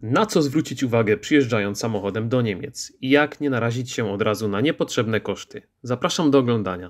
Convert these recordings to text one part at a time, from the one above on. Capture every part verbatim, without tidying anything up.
Na co zwrócić uwagę przyjeżdżając samochodem do Niemiec i jak nie narazić się od razu na niepotrzebne koszty? Zapraszam do oglądania.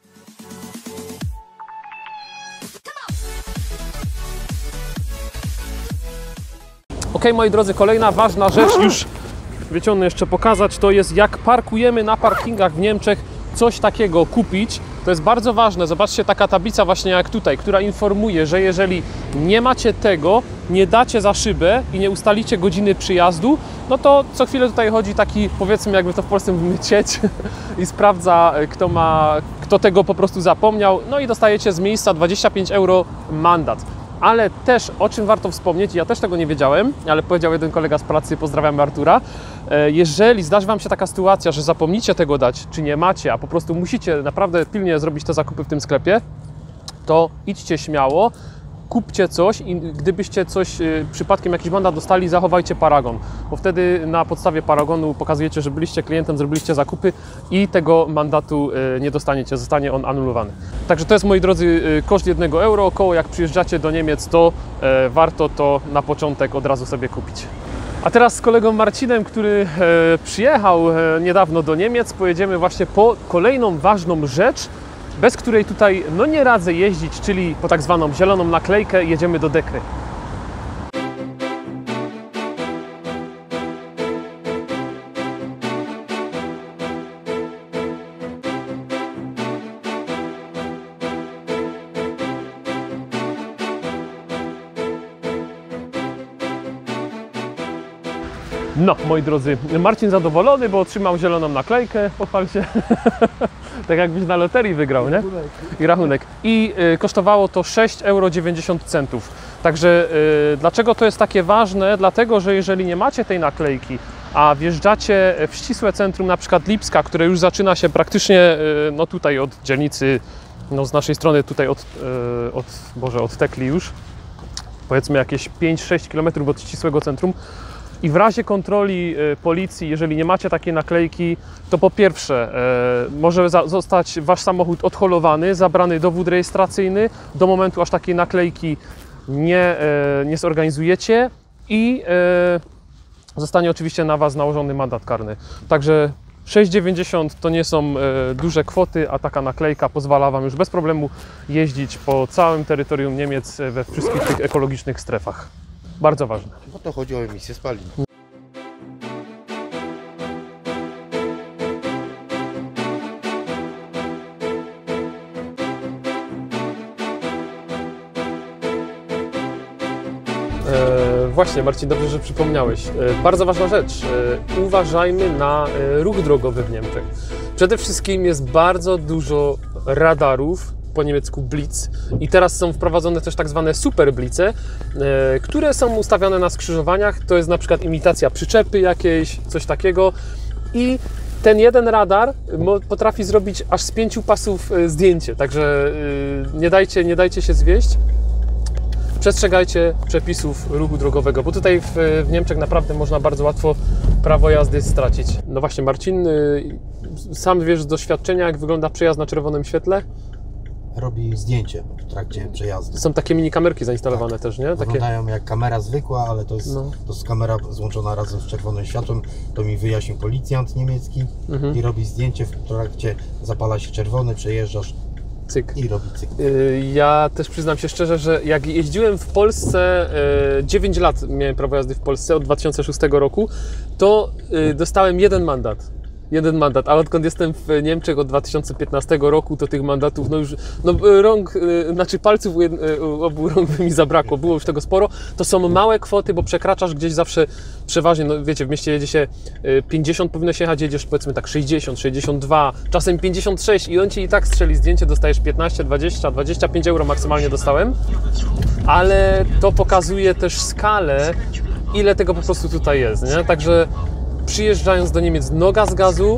Ok, moi drodzy, kolejna ważna rzecz, już wiecie, jeszcze pokazać, to jest jak parkujemy na parkingach w Niemczech, coś takiego kupić. To jest bardzo ważne. Zobaczcie, taka tablica właśnie jak tutaj, która informuje, że jeżeli nie macie tego, nie dacie za szybę i nie ustalicie godziny przyjazdu, no to co chwilę tutaj chodzi taki, powiedzmy, jakby to w Polsce mówimy, cieć i sprawdza, kto ma, kto tego po prostu zapomniał, no i dostajecie z miejsca dwadzieścia pięć euro mandat. Ale też, o czym warto wspomnieć, ja też tego nie wiedziałem, ale powiedział jeden kolega z pracy, pozdrawiamy Artura, jeżeli zdarzy Wam się taka sytuacja, że zapomnicie tego dać, czy nie macie, a po prostu musicie naprawdę pilnie zrobić te zakupy w tym sklepie, to idźcie śmiało, kupcie coś i gdybyście coś, przypadkiem jakiś mandat dostali, zachowajcie paragon, bo wtedy na podstawie paragonu pokazujecie, że byliście klientem, zrobiliście zakupy i tego mandatu nie dostaniecie, zostanie on anulowany. Także to jest, moi drodzy, koszt jednego euro, około jak przyjeżdżacie do Niemiec, to warto to na początek od razu sobie kupić. A teraz z kolegą Marcinem, który przyjechał niedawno do Niemiec, pojedziemy właśnie po kolejną ważną rzecz, bez której tutaj no nie radzę jeździć, czyli po tak zwaną zieloną naklejkę, jedziemy do Dekry. No, moi drodzy, Marcin zadowolony, bo otrzymał zieloną naklejkę, pochwal się. Tak jakbyś na loterii wygrał, nie? I rachunek. I y, kosztowało to sześć euro dziewięćdziesiąt centów. Także y, dlaczego to jest takie ważne? Dlatego, że jeżeli nie macie tej naklejki, a wjeżdżacie w ścisłe centrum, na przykład Lipska, które już zaczyna się praktycznie, y, no tutaj od dzielnicy, no z naszej strony tutaj od, y, od, Boże, od Tekli już, powiedzmy jakieś pięć sześć kilometrów od ścisłego centrum, i w razie kontroli policji, jeżeli nie macie takiej naklejki, to po pierwsze e, może za, zostać Wasz samochód odholowany, zabrany dowód rejestracyjny do momentu, aż takiej naklejki nie, e, nie zorganizujecie i e, zostanie oczywiście na Was nałożony mandat karny. Także sześć dziewięćdziesiąt to nie są e, duże kwoty, a taka naklejka pozwala Wam już bez problemu jeździć po całym terytorium Niemiec we wszystkich tych ekologicznych strefach. Bardzo ważne. Bo to chodzi o emisję spalin. E, właśnie, Marcin, dobrze, że przypomniałeś. E, bardzo ważna rzecz. E, uważajmy na e, ruch drogowy w Niemczech. Przede wszystkim jest bardzo dużo radarów, po niemiecku Blitz, i teraz są wprowadzone też tak zwane super blice, e, które są ustawiane na skrzyżowaniach. To jest na przykład imitacja przyczepy jakiejś, coś takiego, i ten jeden radar potrafi zrobić aż z pięciu pasów zdjęcie, także e, nie dajcie, nie dajcie się zwieść. Przestrzegajcie przepisów ruchu drogowego, bo tutaj w, w Niemczech naprawdę można bardzo łatwo prawo jazdy stracić. No właśnie, Marcin, y, sam wiesz z doświadczenia, jak wygląda przejazd na czerwonym świetle? Robi zdjęcie w trakcie przejazdu. Są takie mini kamerki zainstalowane, tak, też, nie? Takie... Wyglądają jak kamera zwykła, ale to jest, no. to jest kamera złączona razem z czerwonym światłem. To mi wyjaśnił policjant niemiecki, mhm. I robi zdjęcie w trakcie, zapala się czerwony, przejeżdżasz. Cyk. I robi cyk. Ja też przyznam się szczerze, że jak jeździłem w Polsce, dziewięć lat miałem prawo jazdy w Polsce od dwa tysiące szóstego roku, to dostałem jeden mandat. Jeden mandat, a odkąd jestem w Niemczech od dwa tysiące piętnastego roku, to tych mandatów, no już, no rąk, znaczy palców u, u obu rąk by mi zabrakło, było już tego sporo. To są małe kwoty, bo przekraczasz gdzieś zawsze przeważnie, no wiecie, w mieście jedzie się pięćdziesiąt, powinno się jechać, jedziesz powiedzmy tak sześćdziesiąt, sześćdziesiąt dwa, czasem pięćdziesiąt sześć i on Ci i tak strzeli zdjęcie, dostajesz piętnaście, dwadzieścia, dwadzieścia pięć euro maksymalnie dostałem, ale to pokazuje też skalę, ile tego po prostu tutaj jest, nie? Także przyjeżdżając do Niemiec, noga z gazu.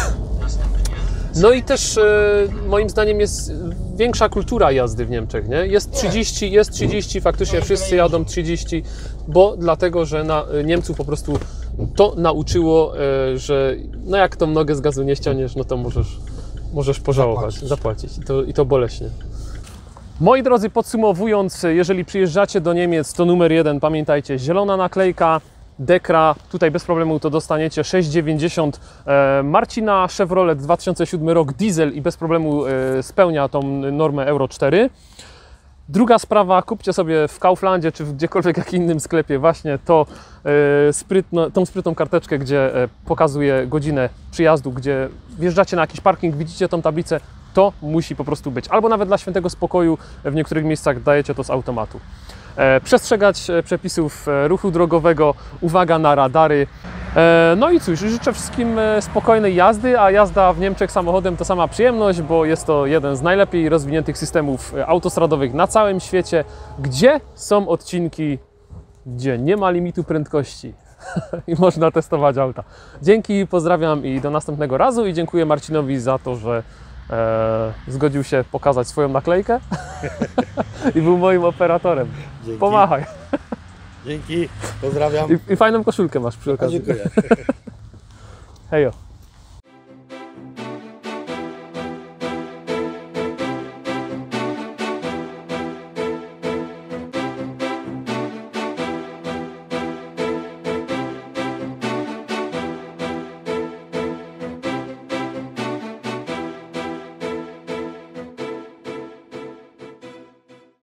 No i też e, moim zdaniem jest większa kultura jazdy w Niemczech, nie? Jest trzydzieści, jest trzydzieści, faktycznie wszyscy jadą trzydzieści, bo dlatego, że na Niemców po prostu to nauczyło, e, że no jak tą nogę z gazu nie ściągniesz, no to możesz, możesz pożałować, zapłacić, zapłacić. I, to, i to boleśnie. Moi drodzy, podsumowując, jeżeli przyjeżdżacie do Niemiec, to numer jeden, pamiętajcie, zielona naklejka. Dekra, tutaj bez problemu to dostaniecie. sześć dziewięćdziesiąt e, Marcina, Chevrolet dwa tysiące siódmy rok, diesel i bez problemu e, spełnia tą normę Euro cztery. Druga sprawa, kupcie sobie w Kauflandzie czy w gdziekolwiek jak innym sklepie właśnie to, e, sprytno, tą sprytną karteczkę, gdzie e, pokazuje godzinę przyjazdu, gdzie wjeżdżacie na jakiś parking, widzicie tą tablicę, to musi po prostu być. Albo nawet dla świętego spokoju w niektórych miejscach dajecie to z automatu. E, przestrzegać przepisów ruchu drogowego, uwaga na radary. E, no i cóż, życzę wszystkim spokojnej jazdy, a jazda w Niemczech samochodem to sama przyjemność, bo jest to jeden z najlepiej rozwiniętych systemów autostradowych na całym świecie, gdzie są odcinki, gdzie nie ma limitu prędkości i można testować auta. Dzięki, pozdrawiam i do następnego razu i dziękuję Marcinowi za to, że e, zgodził się pokazać swoją naklejkę i był moim operatorem. Dzięki. Pomachaj. Dzięki, pozdrawiam. I, I fajną koszulkę masz przy okazji. Dziękuję. Hejo.